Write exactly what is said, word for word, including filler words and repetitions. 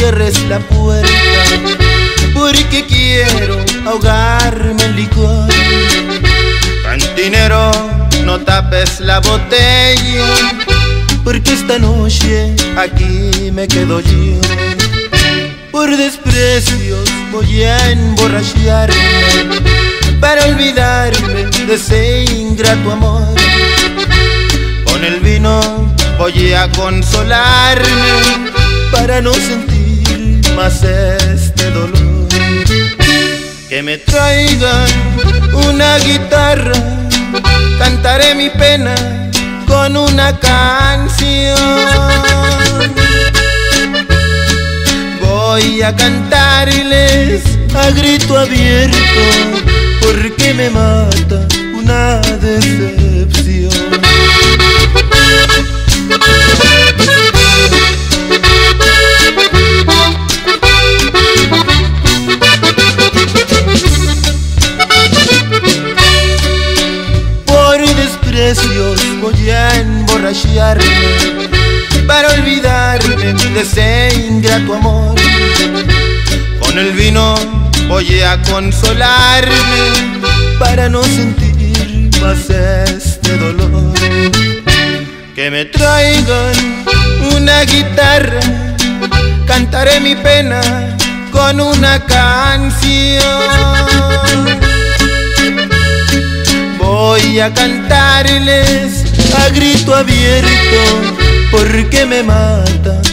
cierres la puerta, porque quiero ahogarme en licor. Cantinero, no tapes la botella, porque esta noche aquí me quedo yo. Por desprecios voy a emborracharme, para olvidarme de ese ingrato amor. Con el vino voy a consolarme, para no sentir más este dolor. Que me traigan una guitarra, cantaré mi pena con una canción. Voy a cantarles a grito abierto, porque me mata una decepción. Por desprecios voy a emborracharme, para olvidarme de ese ingrato amor. Con el vino voy a consolarme, para no sentir más este dolor. Que me traigan una guitarra, cantaré mi pena con una canción. Voy a cantarles a grito abierto, porque me mata